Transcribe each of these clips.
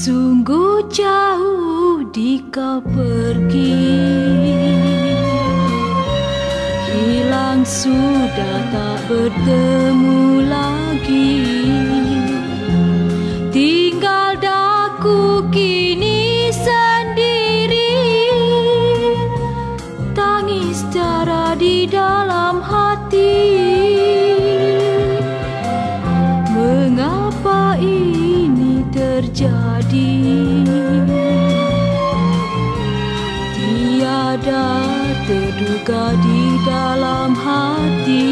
Sungguh jauh di kau pergi, hilang sudah tak bertemu lagi. Tinggal daku kini sendiri, tangis darah di dalam hati. Mengapa ini terjadi? Tiada terduga di dalam hati.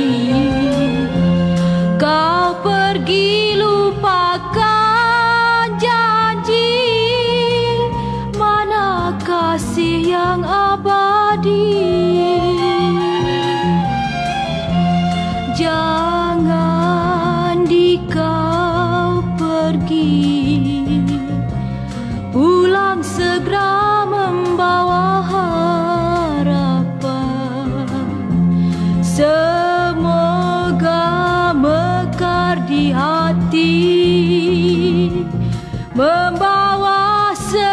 Kau pergi lupakan janji, mana kasih yang abadi? Jangan dikau pergi, pulang segera membawa harapan. Semoga mekar di hati, membawa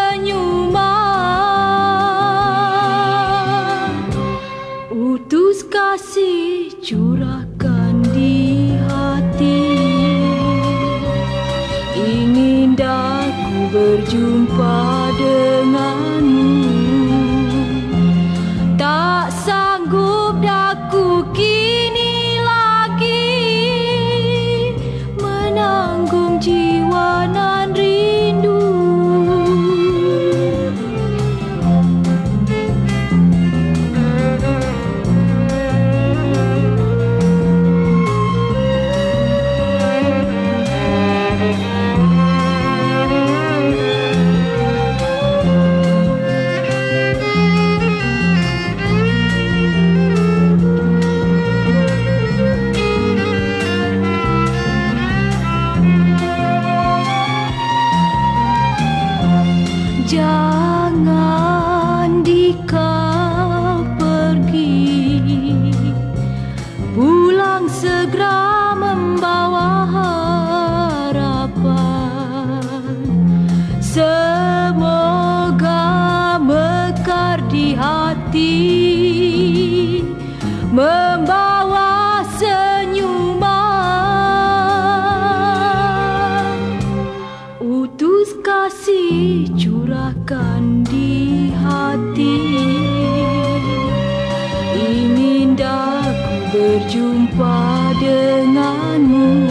senyuman. Utus kasih curahkan di hati, ingin daku berjumpa denganmu. Tak sanggup daku kini lagi menanggung jiwa nan rindu. Jangan dikau pergi, pulang segera membawa harapan. Semoga mekar di hati, membawa senyuman. Utus kasih curahkan di hati, ingin daku berjumpa denganmu.